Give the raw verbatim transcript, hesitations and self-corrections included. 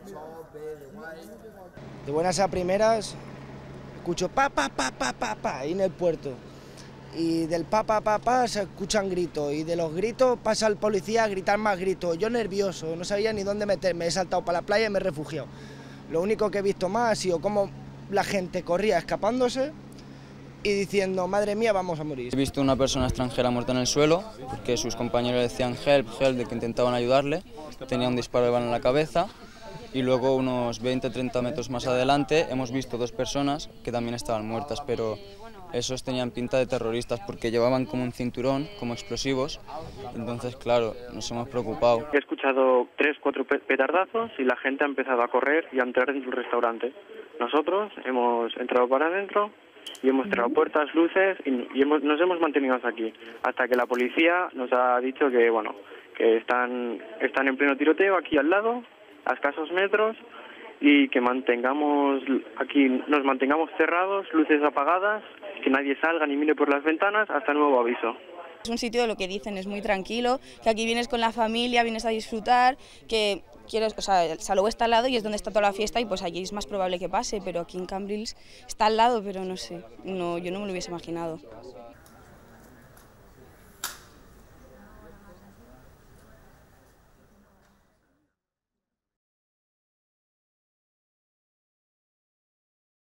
De buenas a primeras, escucho pa, pa, pa, pa, pa, pa, ahí en el puerto. Y del pa, pa, pa, pa se escuchan gritos. Y de los gritos pasa el policía a gritar más gritos. Yo nervioso, no sabía ni dónde meterme. He saltado para la playa y me he refugiado. Lo único que he visto más ha sido cómo la gente corría escapándose y diciendo, madre mía, vamos a morir. He visto una persona extranjera muerta en el suelo, porque sus compañeros decían help, help, de que intentaban ayudarle. Tenía un disparo de bala en la cabeza. Y luego unos veinte a treinta metros más adelante hemos visto dos personas que también estaban muertas, pero esos tenían pinta de terroristas porque llevaban como un cinturón, como explosivos. Entonces, claro, nos hemos preocupado. He escuchado tres, cuatro petardazos y la gente ha empezado a correr y a entrar dentro del restaurante. Nosotros hemos entrado para adentro y hemos cerrado puertas, luces y, y hemos, nos hemos mantenido hasta aquí, hasta que la policía nos ha dicho que, bueno, que están, están en pleno tiroteo aquí al lado, a escasos metros, y que mantengamos aquí, nos mantengamos cerrados, luces apagadas, que nadie salga ni mire por las ventanas hasta nuevo aviso. Es un sitio, lo que dicen, es muy tranquilo, que aquí vienes con la familia, vienes a disfrutar, que quieres, o sea, el Salou está al lado y es donde está toda la fiesta y pues allí es más probable que pase, pero aquí en Cambrils está al lado, pero no sé, no, yo no me lo hubiese imaginado.